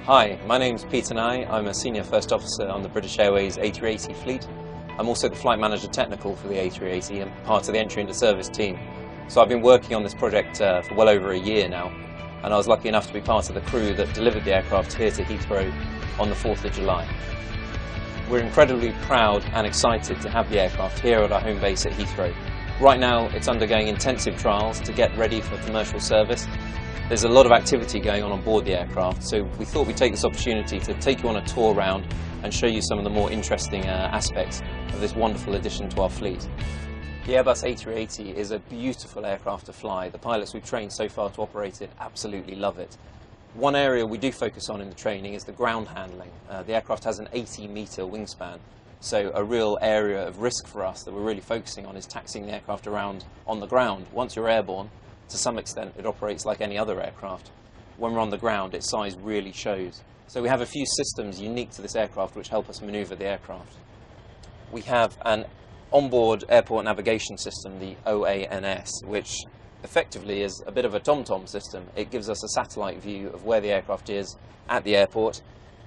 Hi, my name's Peter Nye. I'm a Senior First Officer on the British Airways A380 fleet. I'm also the Flight Manager Technical for the A380 and part of the Entry into Service team. So I've been working on this project for well over a year now, and I was lucky enough to be part of the crew that delivered the aircraft here to Heathrow on the 4th of July. We're incredibly proud and excited to have the aircraft here at our home base at Heathrow. Right now it's undergoing intensive trials to get ready for commercial service. There's a lot of activity going on board the aircraft, so we thought we'd take this opportunity to take you on a tour around and show you some of the more interesting aspects of this wonderful addition to our fleet. The Airbus A380 is a beautiful aircraft to fly. The pilots we've trained so far to operate it absolutely love it. One area we do focus on in the training is the ground handling. The aircraft has an 80-metre wingspan, so a real area of risk for us that we're really focusing on is taxiing the aircraft around on the ground. Once you're airborne, to some extent it operates like any other aircraft. When we're on the ground, its size really shows. So we have a few systems unique to this aircraft which help us manoeuvre the aircraft. We have an onboard airport navigation system, the OANS, which effectively is a bit of a TomTom system. It gives us a satellite view of where the aircraft is at the airport.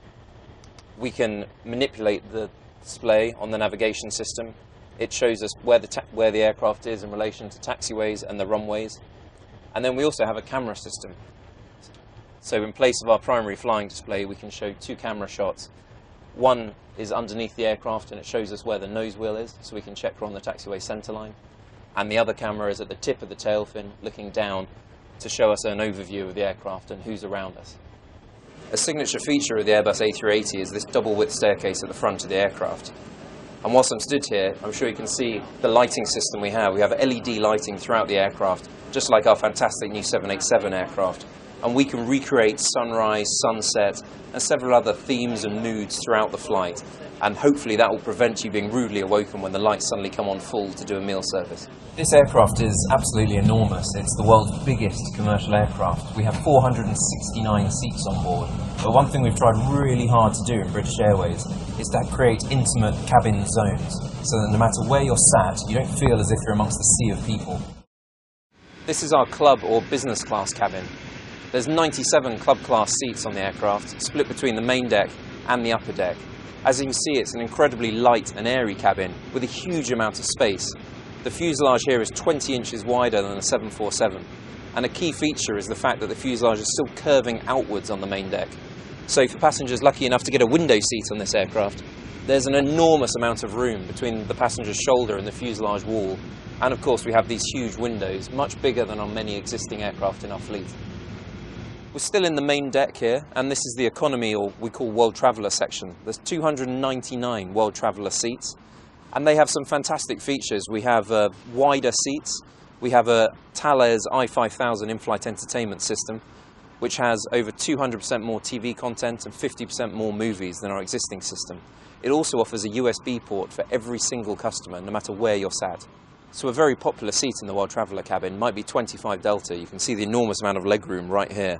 We can manipulate the display on the navigation system. It shows us where the aircraft is in relation to taxiways and the runways. And then we also have a camera system. So in place of our primary flying display, we can show two camera shots. One is underneath the aircraft and it shows us where the nose wheel is, so we can check we're on the taxiway centerline. And the other camera is at the tip of the tail fin, looking down to show us an overview of the aircraft and who's around us. A signature feature of the Airbus A380 is this double-width staircase at the front of the aircraft. And whilst I'm stood here, I'm sure you can see the lighting system we have. We have LED lighting throughout the aircraft, just like our fantastic new 787 aircraft. And we can recreate sunrise, sunset, and several other themes and moods throughout the flight. And hopefully that will prevent you being rudely awoken when the lights suddenly come on full to do a meal service. This aircraft is absolutely enormous. It's the world's biggest commercial aircraft. We have 469 seats on board. But one thing we've tried really hard to do in British Airways is to create intimate cabin zones, so that no matter where you're sat, you don't feel as if you're amongst a sea of people. This is our club or business class cabin. There's 97 club class seats on the aircraft, split between the main deck and the upper deck. As you can see, it's an incredibly light and airy cabin with a huge amount of space. The fuselage here is 20 inches wider than a 747, and a key feature is the fact that the fuselage is still curving outwards on the main deck. So for passengers lucky enough to get a window seat on this aircraft, there's an enormous amount of room between the passenger's shoulder and the fuselage wall, and of course we have these huge windows, much bigger than on many existing aircraft in our fleet. We're still in the main deck here, and this is the economy, or we call World Traveller section. There's 299 World Traveller seats, and they have some fantastic features. We have wider seats, we have a Thales i5000 in-flight entertainment system, which has over 200% more TV content and 50% more movies than our existing system. It also offers a USB port for every single customer, no matter where you're sat. So a very popular seat in the World Traveller cabin might be 25 Delta. You can see the enormous amount of legroom right here.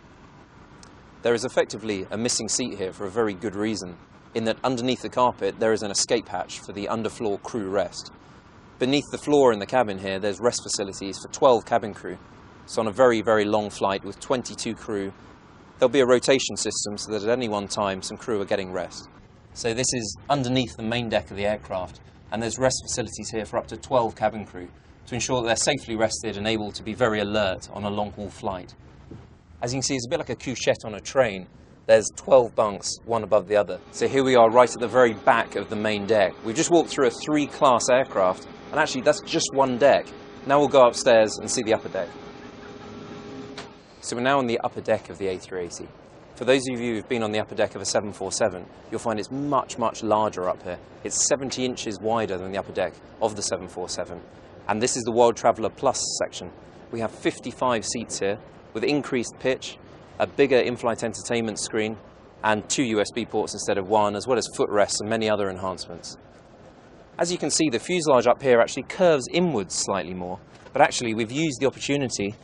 There is effectively a missing seat here for a very good reason, in that underneath the carpet there is an escape hatch for the underfloor crew rest. Beneath the floor in the cabin here there's rest facilities for 12 cabin crew. So on a very, very long flight with 22 crew, there'll be a rotation system so that at any one time some crew are getting rest. So this is underneath the main deck of the aircraft, and there's rest facilities here for up to 12 cabin crew to ensure that they're safely rested and able to be very alert on a long-haul flight. As you can see, it's a bit like a couchette on a train. There's 12 bunks, one above the other. So here we are right at the very back of the main deck. We've just walked through a 3-class aircraft, and actually that's just one deck. Now we'll go upstairs and see the upper deck. So we're now on the upper deck of the A380. For those of you who've been on the upper deck of a 747, you'll find it's much, much larger up here. It's 70 inches wider than the upper deck of the 747. And this is the World Traveller Plus section. We have 55 seats here, with increased pitch, a bigger in-flight entertainment screen, and 2 USB ports instead of 1, as well as footrests and many other enhancements. As you can see, the fuselage up here actually curves inwards slightly more, but actually we've used the opportunity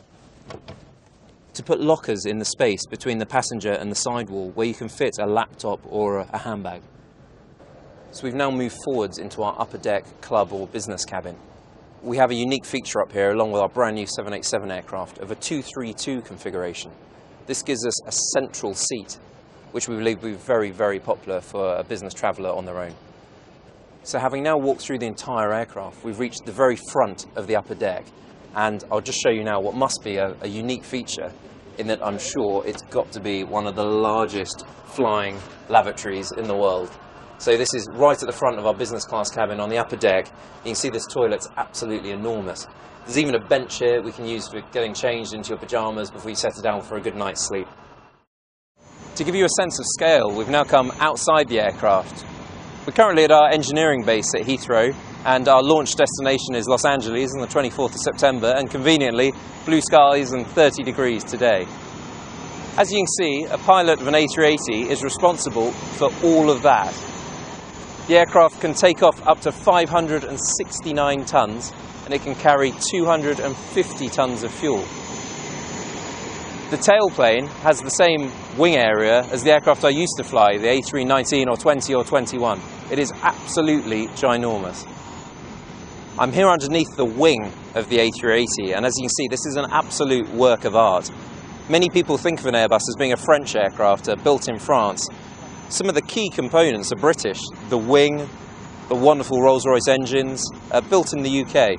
to put lockers in the space between the passenger and the sidewall where you can fit a laptop or a handbag. So we've now moved forwards into our upper deck club or business cabin. We have a unique feature up here along with our brand new 787 aircraft of a 232 configuration. This gives us a central seat which we believe will be very, very popular for a business traveller on their own. So having now walked through the entire aircraft, we've reached the very front of the upper deck, and I'll just show you now what must be a unique feature, in that I'm sure it's got to be one of the largest flying lavatories in the world. So this is right at the front of our business class cabin on the upper deck. You can see this toilet's absolutely enormous. There's even a bench here we can use for getting changed into your pyjamas before you settle down for a good night's sleep. To give you a sense of scale, we've now come outside the aircraft. We're currently at our engineering base at Heathrow, and our launch destination is Los Angeles on the 24th of September, and conveniently, blue skies and 30 degrees today. As you can see, a pilot of an A380 is responsible for all of that. The aircraft can take off up to 569 tonnes, and it can carry 250 tonnes of fuel. The tailplane has the same wing area as the aircraft I used to fly, the A319 or 20 or 21. It is absolutely ginormous. I'm here underneath the wing of the A380, and as you can see, this is an absolute work of art. Many people think of an Airbus as being a French aircraft built in France. Some of the key components are British. The wing, the wonderful Rolls-Royce engines, built in the UK.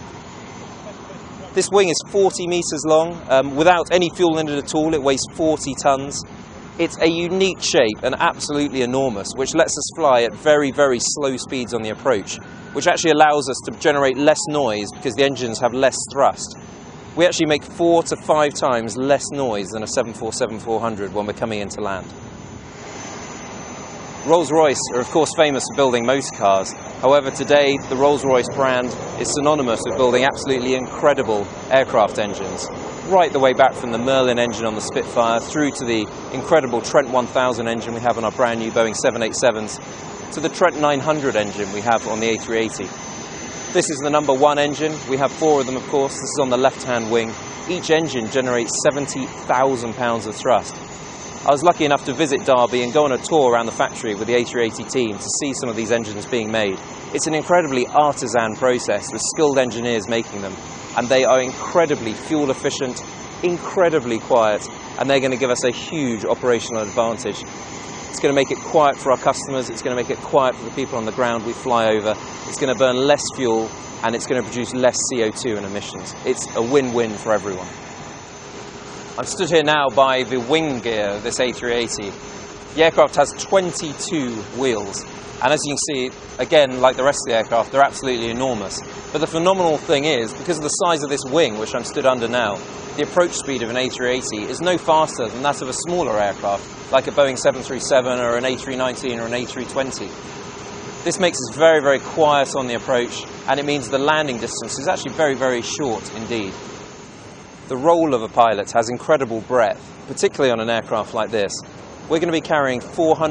This wing is 40 metres long. Without any fuel in it at all, it weighs 40 tonnes. It's a unique shape and absolutely enormous, which lets us fly at very, very slow speeds on the approach, which actually allows us to generate less noise because the engines have less thrust. We actually make 4 to 5 times less noise than a 747-400 when we're coming into land. Rolls-Royce are of course famous for building motor cars. However, today the Rolls-Royce brand is synonymous with building absolutely incredible aircraft engines. Right the way back from the Merlin engine on the Spitfire through to the incredible Trent 1000 engine we have on our brand new Boeing 787s, to the Trent 900 engine we have on the A380. This is the number 1 engine. We have 4 of them, of course. This is on the left-hand wing. Each engine generates 70,000 pounds of thrust. I was lucky enough to visit Derby and go on a tour around the factory with the A380 team to see some of these engines being made. It's an incredibly artisan process with skilled engineers making them, and they are incredibly fuel efficient, incredibly quiet, and they're going to give us a huge operational advantage. It's going to make it quiet for our customers, it's going to make it quiet for the people on the ground we fly over, it's going to burn less fuel, and it's going to produce less CO2 and emissions. It's a win-win for everyone. I'm stood here now by the wing gear of this A380. The aircraft has 22 wheels, and as you can see, again, like the rest of the aircraft, they're absolutely enormous. But the phenomenal thing is, because of the size of this wing, which I'm stood under now, the approach speed of an A380 is no faster than that of a smaller aircraft, like a Boeing 737 or an A319 or an A320. This makes us very, very quiet on the approach, and it means the landing distance is actually very, very short indeed. The role of a pilot has incredible breadth, particularly on an aircraft like this. We're going to be carrying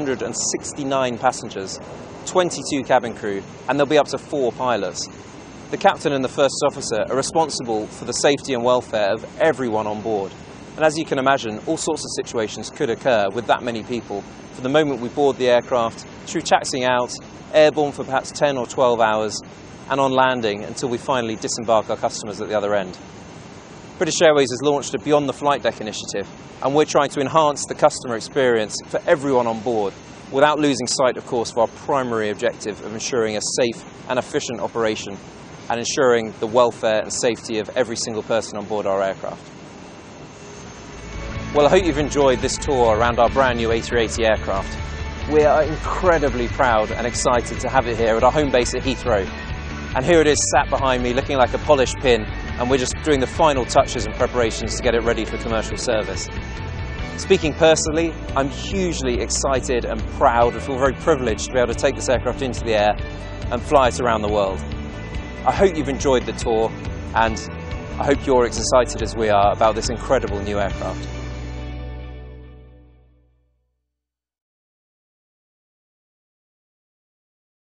469 passengers, 22 cabin crew, and there'll be up to 4 pilots. The captain and the first officer are responsible for the safety and welfare of everyone on board. And as you can imagine, all sorts of situations could occur with that many people from the moment we board the aircraft, through taxiing out, airborne for perhaps 10 or 12 hours, and on landing until we finally disembark our customers at the other end. British Airways has launched a Beyond the Flight Deck initiative, and we're trying to enhance the customer experience for everyone on board, without losing sight, of course, of our primary objective of ensuring a safe and efficient operation, and ensuring the welfare and safety of every single person on board our aircraft. Well, I hope you've enjoyed this tour around our brand new A380 aircraft. We are incredibly proud and excited to have it here at our home base at Heathrow. And here it is sat behind me looking like a polished pin, and we're just doing the final touches and preparations to get it ready for commercial service. Speaking personally, I'm hugely excited and proud and feel very privileged to be able to take this aircraft into the air and fly it around the world. I hope you've enjoyed the tour, and I hope you're as excited as we are about this incredible new aircraft.